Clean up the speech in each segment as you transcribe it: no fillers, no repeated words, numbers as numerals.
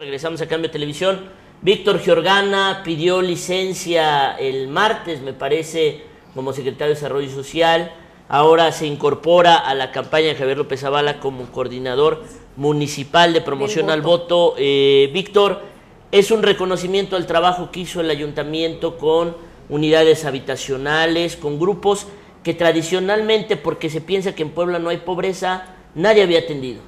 Regresamos a Cambio Televisión. Víctor Giorgana pidió licencia el martes, me parece, como secretario de Desarrollo Social. Ahora se incorpora a la campaña de Javier López Zavala como coordinador municipal de promoción al voto. Víctor, es un reconocimiento al trabajo que hizo el ayuntamiento con unidades habitacionales, con grupos que tradicionalmente, porque se piensa que en Puebla no hay pobreza, nadie había atendido.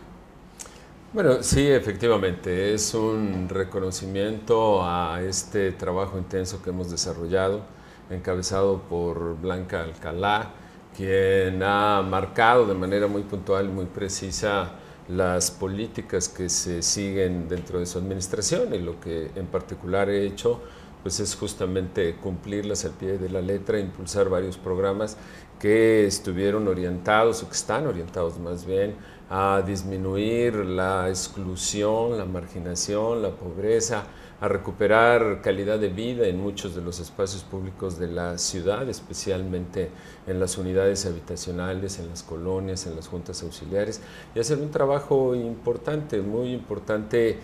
Bueno, sí, efectivamente, es un reconocimiento a este trabajo intenso que hemos desarrollado, encabezado por Blanca Alcalá, quien ha marcado de manera muy puntual y muy precisa las políticas que se siguen dentro de su administración, y lo que en particular he hecho pues es justamente cumplirlas al pie de la letra, impulsar varios programas que estuvieron orientados, o que están orientados más bien, a disminuir la exclusión, la marginación, la pobreza, a recuperar calidad de vida en muchos de los espacios públicos de la ciudad, especialmente en las unidades habitacionales, en las colonias, en las juntas auxiliares, y hacer un trabajo importante, muy importante,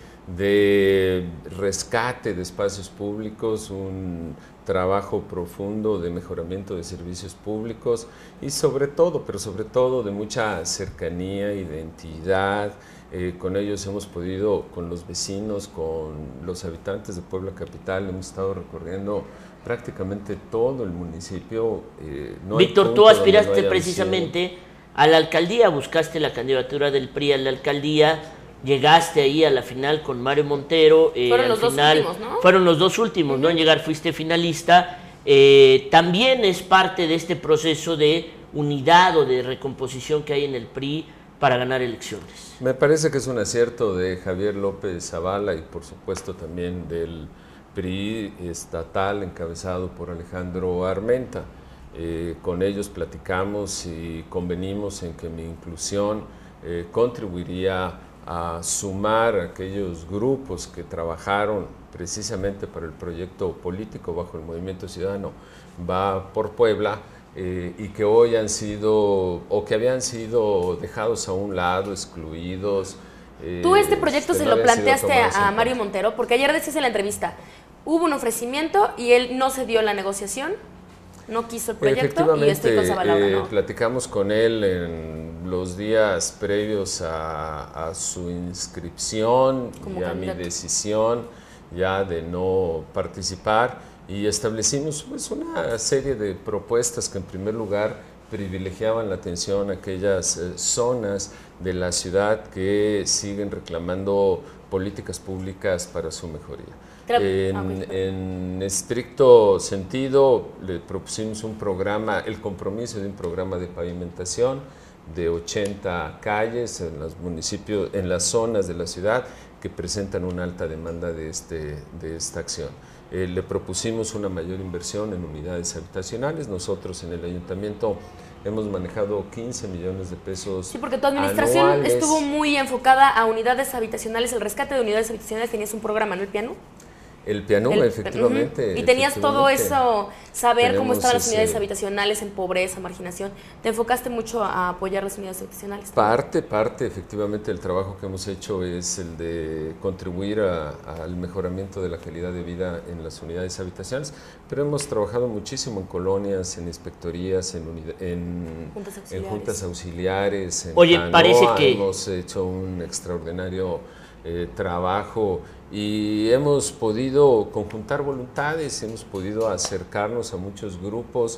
de rescate de espacios públicos, un trabajo profundo de mejoramiento de servicios públicos y sobre todo, pero sobre todo de mucha cercanía, identidad. Con ellos hemos podido, con los vecinos, con los habitantes de Puebla Capital, hemos estado recorriendo prácticamente todo el municipio. Víctor, tú aspiraste precisamente a la alcaldía, buscaste la candidatura del PRI a la alcaldía, llegaste ahí a la final con Mario Montero. Fueron los dos últimos, ¿no? Fueron los dos últimos, ¿no? En llegar fuiste finalista. También es parte de este proceso de unidad o de recomposición que hay en el PRI para ganar elecciones. Me parece que es un acierto de Javier López Zavala y por supuesto también del PRI estatal encabezado por Alejandro Armenta. Con ellos platicamos y convenimos en que mi inclusión contribuiría a sumar a aquellos grupos que trabajaron precisamente para el proyecto político bajo el Movimiento Ciudadano Va por Puebla, y que hoy han sido, o que habían sido dejados a un lado, excluidos. ¿Tú este proyecto se lo planteaste a Mario Montero? Porque ayer decías en la entrevista, hubo un ofrecimiento y él no se dio la negociación, no quiso el proyecto y estoy con Zavala, ¿no? Platicamos con él en los días previos a su inscripción y a mi decisión ya de no participar, y establecimos pues una serie de propuestas que en primer lugar privilegiaban la atención a aquellas zonas de la ciudad que siguen reclamando políticas públicas para su mejoría. En estricto sentido, le propusimos un programa, el compromiso de un programa de pavimentación de 80 calles en los municipios, en las zonas de la ciudad que presentan una alta demanda de esta acción. Le propusimos una mayor inversión en unidades habitacionales. Nosotros en el ayuntamiento hemos manejado 15 millones de pesos. Sí, porque tu administración anuales estuvo muy enfocada a unidades habitacionales, el rescate de unidades habitacionales. Tenías un programa, ¿no? El piano. El piano, efectivamente. Y tenías todo eso, saber cómo estaban las unidades habitacionales en pobreza, marginación. Te enfocaste mucho a apoyar las unidades habitacionales. Parte, efectivamente, del trabajo que hemos hecho es el de contribuir al mejoramiento de la calidad de vida en las unidades habitacionales, pero hemos trabajado muchísimo en colonias, en inspectorías, en juntas auxiliares, en Oye, Canoa. Parece que hemos hecho un extraordinario trabajo y hemos podido conjuntar voluntades, hemos podido acercarnos a muchos grupos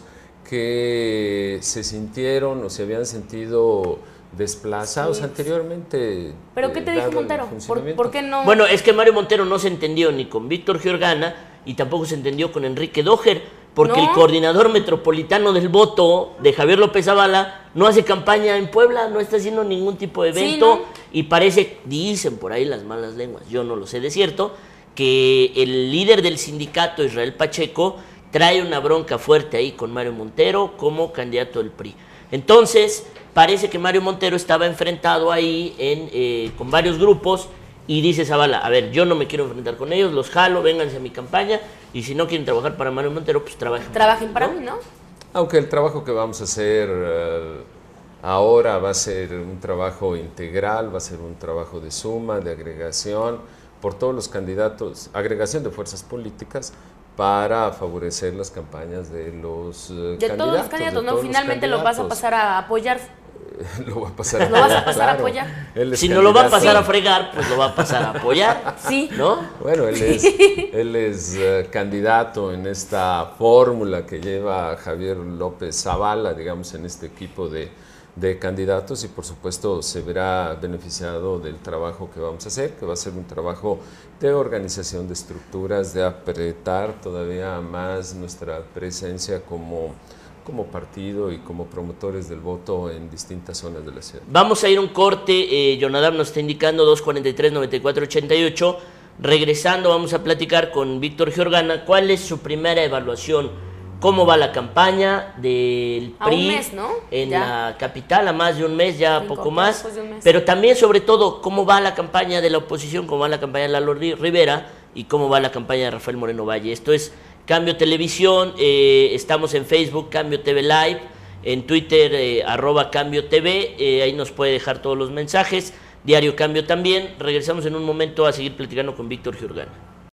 que se sintieron o se habían sentido desplazados anteriormente. ¿Pero qué te dijo Montero? ¿Por qué no? Bueno, es que Mario Montero no se entendió ni con Víctor Giorgana y tampoco se entendió con Enrique Doher, porque el coordinador metropolitano del voto de Javier López Zavala no hace campaña en Puebla, no está haciendo ningún tipo de evento, y parece, dicen por ahí las malas lenguas, yo no lo sé de cierto, que el líder del sindicato, Israel Pacheco, trae una bronca fuerte ahí con Mario Montero como candidato del PRI. Entonces, parece que Mario Montero estaba enfrentado ahí con varios grupos, y dice Zavala, a ver, yo no me quiero enfrentar con ellos, los jalo, vénganse a mi campaña, y si no quieren trabajar para Mario Montero, pues trabajen para mí, ¿no? Aunque el trabajo que vamos a hacer ahora va a ser un trabajo integral, va a ser un trabajo de suma, de agregación, por todos los candidatos, agregación de fuerzas políticas para favorecer las campañas de los candidatos. De todos los candidatos, ¿no? Finalmente lo vas a pasar a apoyar. Lo va a pasar ¿Lo vas a pasar a apoyar? Si no lo va a pasar a fregar, pues lo va a pasar a apoyar. Sí. ¿No? Bueno, él es candidato en esta fórmula que lleva Javier López Zavala, digamos, en este equipo de candidatos, y por supuesto se verá beneficiado del trabajo que vamos a hacer, que va a ser un trabajo de organización de estructuras, de apretar todavía más nuestra presencia como partido y como promotores del voto en distintas zonas de la ciudad. Vamos a ir a un corte, Jonadab nos está indicando 243-9488. Regresando vamos a platicar con Víctor Georgana. ¿Cuál es su primera evaluación? ¿Cómo va la campaña del PRI a un mes, ¿no? en ya. la capital? A más de un mes, ya poco más. De un mes. Pero también, sobre todo, cómo va la campaña de la oposición, cómo va la campaña de Lalo Rivera y cómo va la campaña de Rafael Moreno Valle. Esto es Cambio Televisión, estamos en Facebook, Cambio TV Live, en Twitter, @Cambio TV, ahí nos puede dejar todos los mensajes, Diario Cambio también. Regresamos en un momento a seguir platicando con Víctor Georgana.